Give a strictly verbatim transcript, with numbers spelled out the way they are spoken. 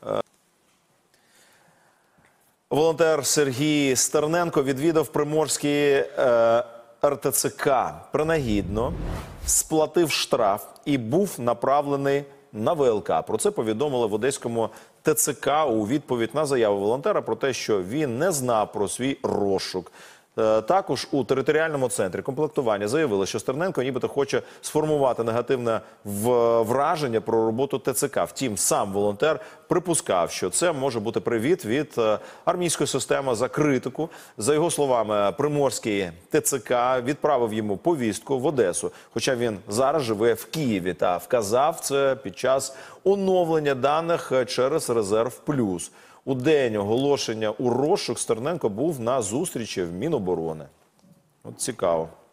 Волонтер Сергій Стерненко відвідав Приморський е, ер те це ка. Принагідно сплатив штраф і був направлений на ве el ка. Про це повідомили в Одеському те це ка у відповідь на заяву волонтера про те, що він не знав про свій розшук. Також у територіальному центрі комплектування заявили, що Стерненко нібито хоче сформувати негативне враження про роботу те це ка. Втім, сам волонтер припускав, що це може бути привід від армійської системи за критику. За його словами, Приморський те це ка відправив йому повістку в Одесу, хоча він зараз живе в Києві, та вказав це під час оновлення даних через Резерв Плюс. У день оголошення у розшук Стерненко був на зустрічі в Міноборони. От цікаво.